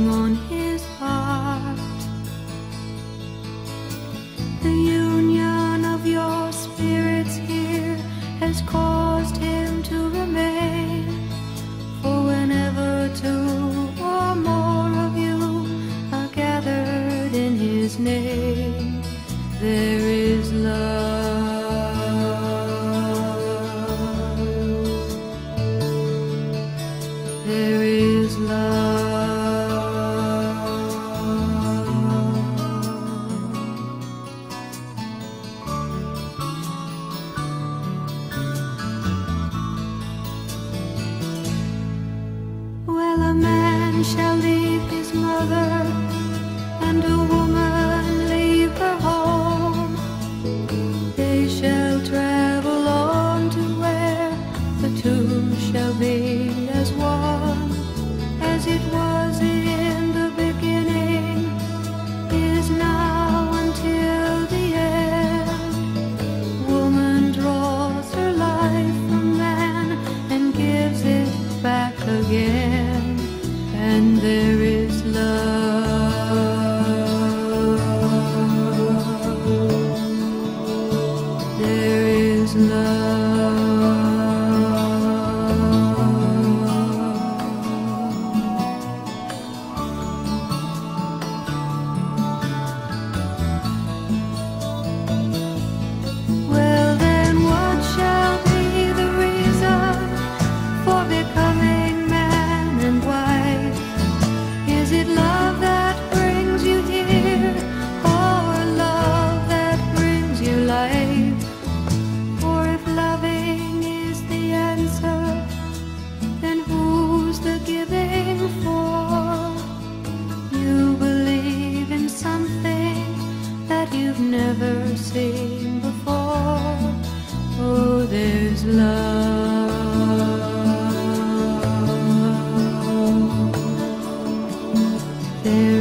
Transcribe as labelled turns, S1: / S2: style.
S1: on his heart. The union of your spirits here has caused him to remain. For whenever two or more of you are gathered in his name, there is love. There is love. Well, a man shall leave his mother, and a woman leave her home. They shall travel on to where the two shall be as one. As it was in the beginning, is now until the end. Woman draws her life from man and gives it back again, and there is love. There is love. Well, then what shall be the reason for becoming man and wife? Is it love that brings you here, or love that brings you life? For if loving is the answer, then who's the giving for? You believe in something that you've never seen before. Oh, there's love. There